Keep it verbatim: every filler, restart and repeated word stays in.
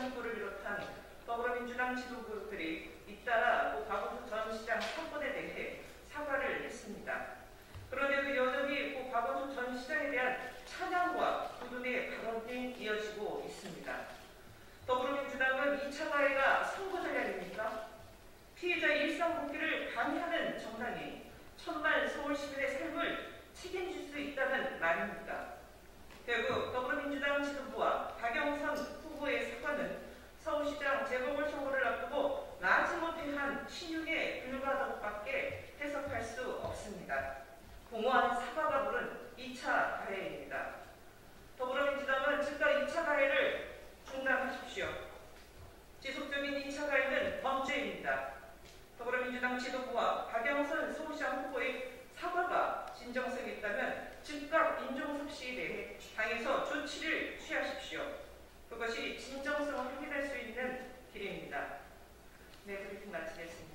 시장부를 비롯한 더불어민주당 지도부들이 잇따라 고 박원순 전 시장 사건에 대해 사과를 했습니다. 그런데도 여전히 고 박원순 전 시장에 대한 찬양과 구두의 발언이 이어지고 있습니다. 더불어민주당은 이 차 가해가 선거 전략입니까? 피해자의 일상 복귀를 방해하는 정당이 천만 서울 시민의 삶을 책임질 수 있다는 말입니다. 결국 더불어민주당 지도부와 박영선 후보의 사과는 서울시장 재보궐선거를 앞두고 마지못해 한 신용에 불과하다고 밖에 해석할 수 없습니다. 공허한 사과가 부른 이 차 가해입니다. 더불어민주당은 즉각 이 차 가해를 중단하십시오. 지속적인 이 차 가해는 범죄입니다. 더불어민주당 지도부와 박영선 서울시장 후보의 사과가 진정성이 있다면 즉각 인종섭씨에 대해 당에서 조치를 취하십시오. 그것이 진정성을 확인할 수 있는 길입니다. 네, 브리핑 마치겠습니다.